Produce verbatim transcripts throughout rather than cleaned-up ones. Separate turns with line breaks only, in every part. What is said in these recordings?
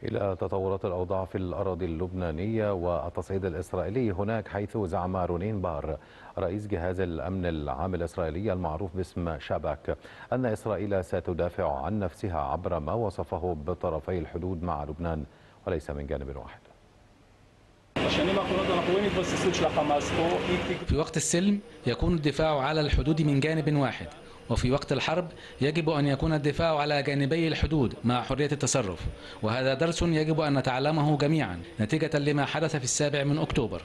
إلى تطورات الأوضاع في الأراضي اللبنانية والتصعيد الإسرائيلي هناك، حيث زعم رونين بار رئيس جهاز الأمن العام الإسرائيلي المعروف باسم شابك أن إسرائيل ستدافع عن نفسها عبر ما وصفه بطرفي الحدود مع لبنان وليس من جانب واحد.
في وقت السلم يكون الدفاع على الحدود من جانب واحد، وفي وقت الحرب يجب أن يكون الدفاع على جانبي الحدود مع حرية التصرف، وهذا درس يجب أن نتعلمه جميعا نتيجة لما حدث في السابع من أكتوبر.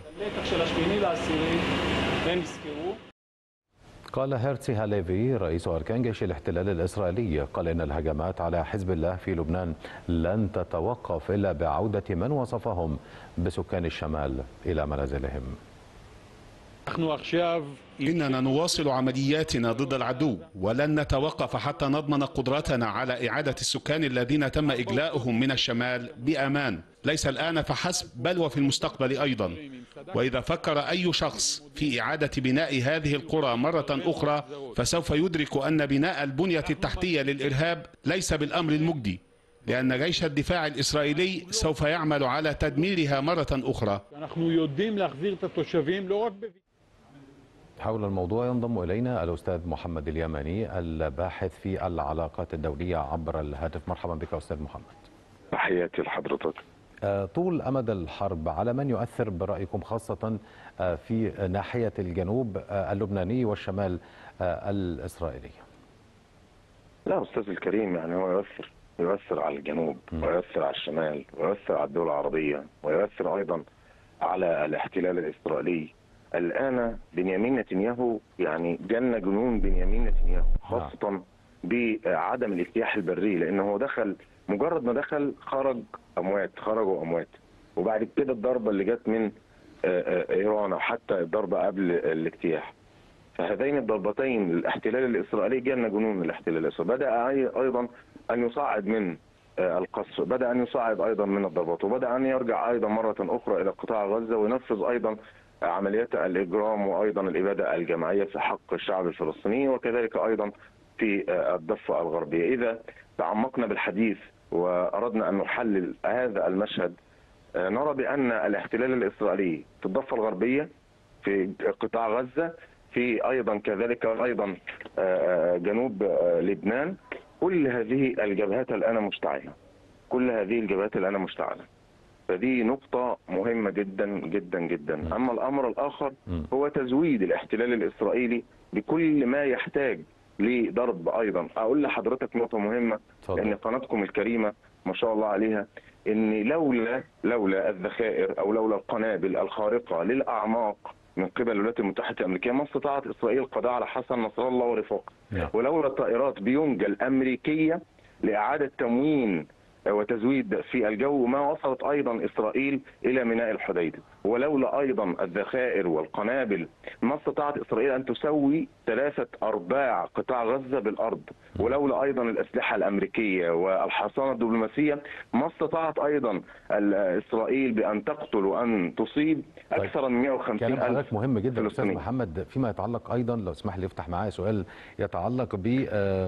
قال هيرتسي هاليفي رئيس أركان جيش الاحتلال الإسرائيلي، قال إن الهجمات على حزب الله في لبنان لن تتوقف إلا بعودة من وصفهم بسكان الشمال إلى منازلهم.
إننا نواصل عملياتنا ضد العدو ولن نتوقف حتى نضمن قدرتنا على إعادة السكان الذين تم إجلاؤهم من الشمال بأمان، ليس الآن فحسب بل وفي المستقبل أيضا. وإذا فكر أي شخص في إعادة بناء هذه القرى مرة أخرى فسوف يدرك أن بناء البنية التحتية للإرهاب ليس بالأمر المجدي، لأن جيش الدفاع الإسرائيلي سوف يعمل على تدميرها مرة أخرى.
حول الموضوع ينضم إلينا الأستاذ محمد اليماني الباحث في العلاقات الدولية عبر الهاتف. مرحبا بك أستاذ محمد.
تحياتي لحضرتك.
طول أمد الحرب على من يؤثر برأيكم، خاصة في ناحية الجنوب اللبناني والشمال الإسرائيلي؟
لا أستاذ الكريم، يعني هو يؤثر يؤثر على الجنوب ويؤثر على الشمال ويؤثر على الدول العربية ويؤثر أيضا على الاحتلال الإسرائيلي. الآن بنيامين نتنياهو يعني جن جنون بنيامين نتنياهو، خاصة بعدم الاجتياح البري، لأنه هو دخل مجرد ما دخل خرج أموات خرجوا أموات وبعد كده الضربة اللي جت من إيران وحتى الضربة قبل الاجتياح، فهذين الضربتين للاحتلال الإسرائيلي جن جنون الاحتلال الإسرائيلي. بدأ أيضا أن يصعد من القصف، بدأ أن يصعد أيضا من الضربات، وبدأ أن يرجع أيضا مرة أخرى إلى قطاع غزة وينفذ أيضا عمليات الإجرام وأيضا الإبادة الجماعية في حق الشعب الفلسطيني، وكذلك أيضا في الضفة الغربية. إذا تعمقنا بالحديث وأردنا أن نحلل هذا المشهد نرى بأن الاحتلال الإسرائيلي في الضفة الغربية، في قطاع غزة، في أيضا كذلك أيضا جنوب لبنان، كل هذه الجبهات الآن مشتعلة كل هذه الجبهات الآن مشتعلة فدي نقطة مهمة جدا جدا جدا. أما الأمر الآخر هو تزويد الاحتلال الإسرائيلي بكل ما يحتاج لضرب. أيضا أقول لحضرتك نقطة مهمة، لأن قناتكم الكريمة ما شاء الله عليها، إن لولا لولا الذخائر أو لولا القنابل الخارقة للأعماق من قبل الولايات المتحدة الأمريكية ما استطاعت إسرائيل القضاء على حسن نصر الله ورفاقه. ولولا الطائرات بيونج الأمريكية لإعادة تموين وتزويد في الجو ما وصلت أيضا إسرائيل إلى ميناء الحديدة. ولولا أيضا الذخائر والقنابل ما استطاعت إسرائيل أن تسوي ثلاثة أرباع قطاع غزة بالأرض. ولولا أيضا الأسلحة الأمريكية والحصانة الدبلوماسية ما استطاعت أيضا إسرائيل بأن تقتل وأن تصيب أكثر من مئة وخمسين ألف.
كلام مهم جدا أستاذ محمد. فيما يتعلق أيضا، لو اسمح لي يفتح معايا سؤال يتعلق ب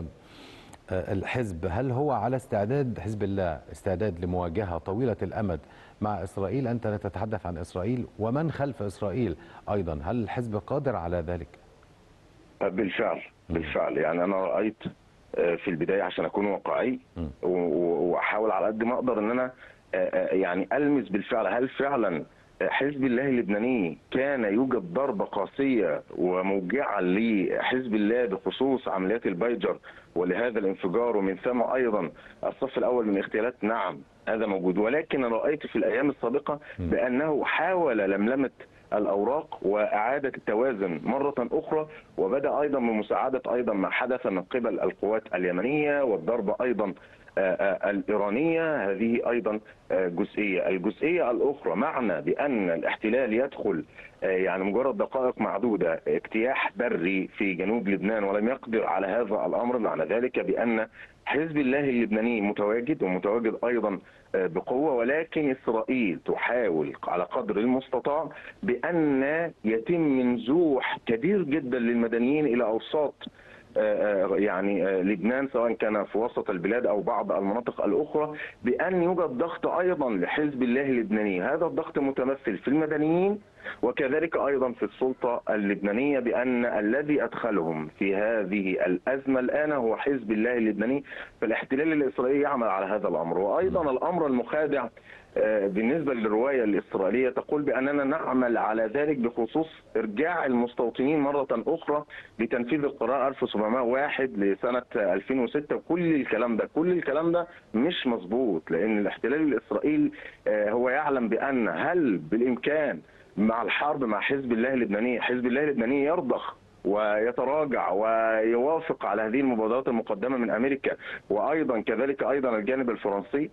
الحزب، هل هو على استعداد، حزب الله استعداد لمواجهة طويلة الأمد مع إسرائيل؟ أنت لا تتحدث عن إسرائيل ومن خلف إسرائيل أيضا، هل الحزب قادر على ذلك؟
بالفعل بالفعل يعني أنا رأيت في البداية، عشان أكون واقعي وأحاول على قد ما أقدر أن أنا يعني ألمس بالفعل هل فعلا حزب الله اللبناني كان يوجد ضربة قاسية وموجعة لحزب الله بخصوص عمليات البيجر ولهذا الانفجار، ومن ثم أيضا الصف الأول من الاغتيالات. نعم هذا موجود، ولكن رأيت في الأيام السابقة بأنه حاول لملمة الأوراق وإعادة التوازن مرة أخرى، وبدأ أيضا بمساعدة أيضا ما حدث من قبل القوات اليمنية والضربة أيضا الإيرانية. هذه أيضا جزئية. الجزئية الأخرى معنى بأن الاحتلال يدخل يعني مجرد دقائق معدودة اجتياح بري في جنوب لبنان ولم يقدر على هذا الأمر، معنى ذلك بأن حزب الله اللبناني متواجد ومتواجد أيضا بقوة، ولكن إسرائيل تحاول على قدر المستطاع بأن يتم نزوح كبير جدا للمدنيين إلى أوساط يعني لبنان سواء كان في وسط البلاد أو بعض المناطق الأخرى بأن يوجد ضغط أيضا لحزب الله اللبناني. هذا الضغط متمثل في المدنيين وكذلك أيضا في السلطة اللبنانية بأن الذي أدخلهم في هذه الأزمة الآن هو حزب الله اللبناني. فالاحتلال الإسرائيلي يعمل على هذا الأمر. وأيضا الأمر المخادع بالنسبة للرواية الإسرائيلية تقول بأننا نعمل على ذلك بخصوص إرجاع المستوطنين مرة أخرى لتنفيذ القرار ألف وسبعمائة وواحد لسنة ألفين وستة. وكل الكلام ده كل الكلام ده مش مظبوط، لأن الاحتلال الإسرائيلي هو يعلم بأن هل بالإمكان مع الحرب مع حزب الله اللبناني حزب الله اللبناني يرضخ ويتراجع ويوافق على هذه المبادرات المقدمة من أمريكا وأيضا كذلك أيضا الجانب الفرنسي؟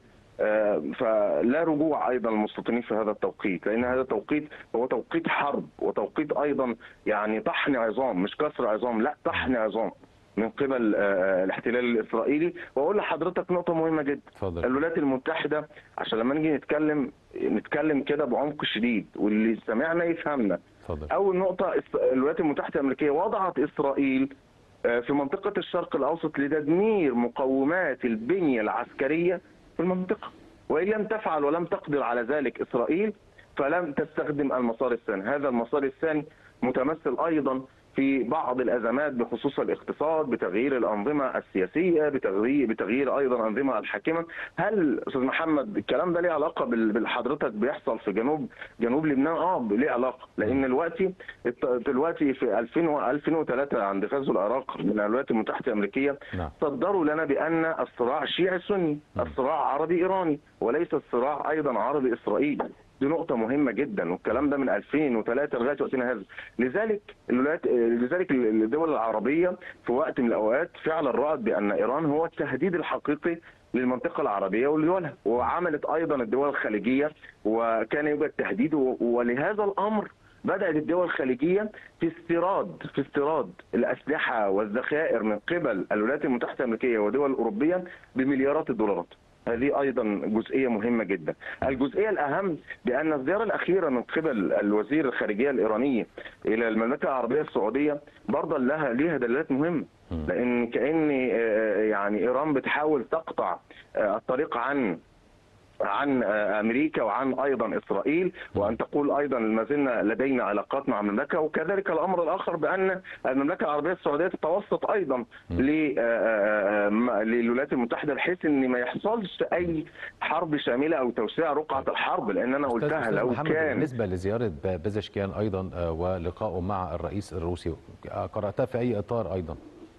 فلا رجوع ايضا المستوطنين في هذا التوقيت، لان هذا التوقيت هو توقيت حرب وتوقيت ايضا يعني طحن عظام، مش كسر عظام، لا طحن عظام من قبل الاحتلال الاسرائيلي. واقول لحضرتك نقطه مهمه جدا. فضل. الولايات المتحده عشان لما نيجي نتكلم نتكلم كده بعمق شديد واللي سمعنا يفهمنا. فضل. اول نقطه، الولايات المتحده الامريكيه وضعت اسرائيل في منطقه الشرق الاوسط لتدمير مقومات البنيه العسكريه في المنطقة، وإن لم تفعل ولم تقدر على ذلك إسرائيل فلم تستخدم المسار الثاني. هذا المسار الثاني متمثل أيضا في بعض الأزمات بخصوص الاقتصاد، بتغيير الأنظمة السياسية، بتغيير بتغيير أيضا أنظمة الحاكمة. هل أستاذ محمد الكلام ده ليه علاقة بالحضرتك بيحصل في جنوب جنوب لبنان؟ اه ليه علاقة، لأن دلوقتي دلوقتي في ألفين وثلاثة عند غزو العراق من الولايات المتحدة الأمريكية صدروا لنا بأن الصراع شيعي سني، الصراع عربي إيراني وليس الصراع أيضا عربي إسرائيلي. دي نقطة مهمة جدا، والكلام ده من ألفين وثلاثة لغاية وقتنا هذا. لذلك الولايات لذلك الدول العربية في وقت من الأوقات فعلا رأت بأن إيران هو التهديد الحقيقي للمنطقة العربية ولدولها، وعملت أيضا الدول الخليجية وكان يوجد تهديد. ولهذا الأمر بدأت الدول الخليجية في استيراد في استيراد الأسلحة والذخائر من قبل الولايات المتحدة الأمريكية والدول الأوروبية بمليارات الدولارات. هذه أيضا جزئية مهمة جدا. الجزئية الأهم بأن الزيارة الأخيرة من قبل الوزير الخارجية الإيراني إلى المملكة العربية السعودية برضه لها ليها دلالات مهمة، لأن كأن يعني إيران بتحاول تقطع الطريق عن عن امريكا وعن ايضا اسرائيل، وان تقول ايضا ما زلنا لدينا علاقات مع المملكه. وكذلك الامر الاخر بان المملكه العربيه السعوديه تتوسط ايضا للولايات المتحده بحيث ان ما يحصلش اي حرب شامله او توسيع رقعه الحرب. لان انا قلتها لو كان
بالنسبه لزياره بيزشكيان ايضا ولقائه مع الرئيس الروسي قراتها في اي اطار ايضا؟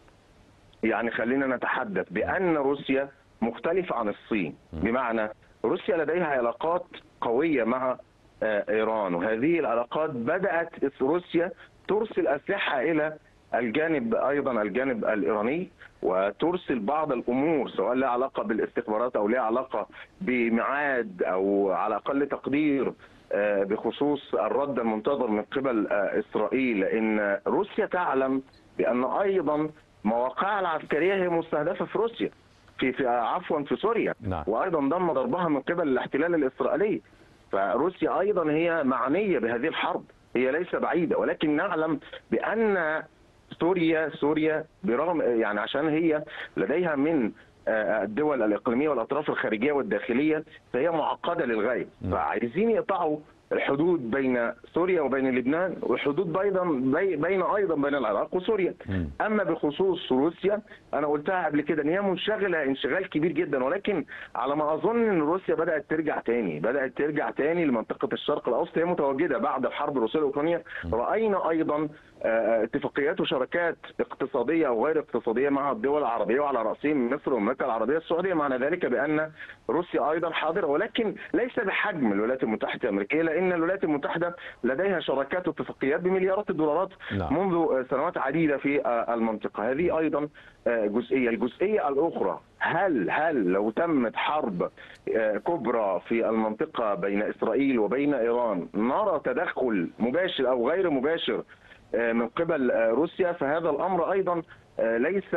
يعني خلينا نتحدث بان روسيا مختلفه عن الصين، بمعنى روسيا لديها علاقات قوية مع إيران، وهذه العلاقات بدأت روسيا ترسل أسلحة إلى الجانب أيضا الجانب الإيراني، وترسل بعض الأمور سواء لها علاقة بالاستخبارات أو لها علاقة بميعاد أو على أقل تقدير بخصوص الرد المنتظر من قبل إسرائيل. لأن روسيا تعلم بأن أيضا مواقعها العسكرية هي مستهدفة في روسيا في, في عفوا في سوريا. نعم. وايضا ضم ضربها من قبل الاحتلال الاسرائيلي. فروسيا ايضا هي معنيه بهذه الحرب، هي ليس بعيده، ولكن نعلم بان سوريا سوريا برغم يعني عشان هي لديها من الدول الاقليميه والاطراف الخارجيه والداخليه فهي معقده للغايه. نعم. فعايزين يقطعوا الحدود بين سوريا وبين لبنان، والحدود ايضا بين ايضا بين العراق وسوريا. م. اما بخصوص روسيا انا قلتها قبل كده ان هي منشغله انشغال كبير جدا، ولكن على ما اظن ان روسيا بدات ترجع تاني بدات ترجع تاني لمنطقه الشرق الاوسط. هي متواجده بعد الحرب الروسيه الاوكرانيه. راينا ايضا اتفاقيات وشراكات اقتصاديه او غير اقتصاديه مع الدول العربيه وعلى راسهم مصر والمملكه العربيه السعوديه. معنى ذلك بان روسيا ايضا حاضره، ولكن ليس بحجم الولايات المتحده الامريكيه، لان الولايات المتحده لديها شراكات واتفاقيات بمليارات الدولارات. لا. منذ سنوات عديده في المنطقه. هذه ايضا جزئيه. الجزئيه الاخرى، هل هل لو تمت حرب كبرى في المنطقه بين اسرائيل وبين ايران نرى تدخل مباشر او غير مباشر من قبل روسيا؟ فهذا الامر ايضا ليس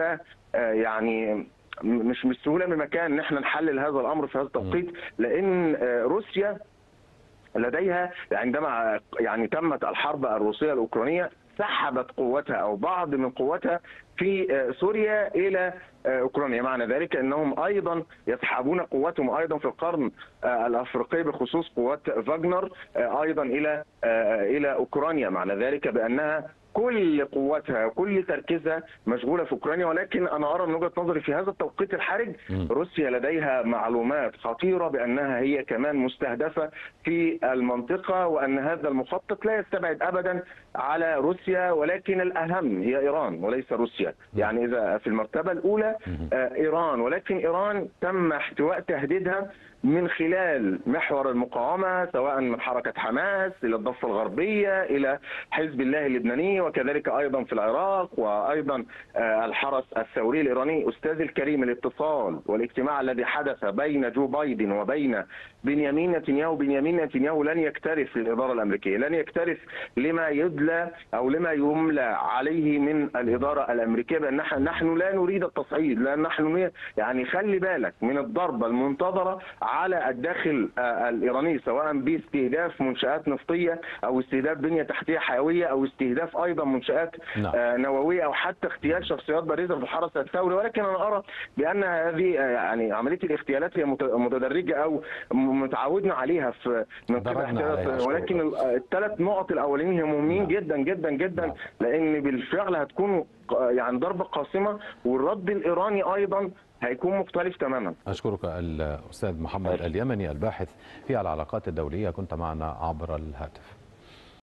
يعني مش مش سهوله بمكان ان احنا نحلل هذا الامر في هذا التوقيت، لان روسيا لديها عندما يعني تمت الحرب الروسيه الاوكرانيه سحبت قوتها او بعض من قوتها في سوريا الى اوكرانيا. معنى ذلك انهم ايضا يسحبون قوتهم ايضا في القرن الافريقي بخصوص قوات فاغنر ايضا الى الى اوكرانيا. معنى ذلك بانها كل قوتها كل تركيزها مشغوله في اوكرانيا. ولكن انا ارى من وجهه نظري في هذا التوقيت الحرج روسيا لديها معلومات خطيره بانها هي كمان مستهدفه في المنطقه، وان هذا المخطط لا يستبعد ابدا على روسيا، ولكن الاهم هي ايران وليس روسيا. يعني اذا في المرتبه الاولى ايران، ولكن ايران تم احتواء تهديدها من خلال محور المقاومة، سواء من حركة حماس إلى الضفة الغربية إلى حزب الله اللبناني، وكذلك أيضا في العراق، وأيضا الحرس الثوري الإيراني. أستاذ الكريم، الاتصال والاجتماع الذي حدث بين جو بايدن وبين بنيامين نتنياهو، بنيامين نتنياهو لن يكترث للإدارة الأمريكية، لن يكترث لما يدلى أو لما يملى عليه من الإدارة الأمريكية بأن نحن لا نريد التصعيد، لأن نحن يعني خلي بالك من الضربة المنتظرة على الداخل الإيراني، سواء باستهداف منشآت نفطية أو استهداف بنية تحتية حيوية أو استهداف أيضا منشآت نعم. نووية أو حتى اغتيال شخصيات بارزة في الحرس الثوري. ولكن أنا أرى بأن هذه يعني عملية الاغتيالات هي متدرجة أو متعودنا عليها في من قبل، ولكن الثلاث نقط الأولين هم مهمين نعم. جدا جدا جدا نعم. لأن بالفعل هتكون يعني ضربة قاسمة، والرد الإيراني أيضا هيكون مختلف تماما.
أشكرك الأستاذ محمد اليمني الباحث في العلاقات الدولية، كنت معنا عبر الهاتف.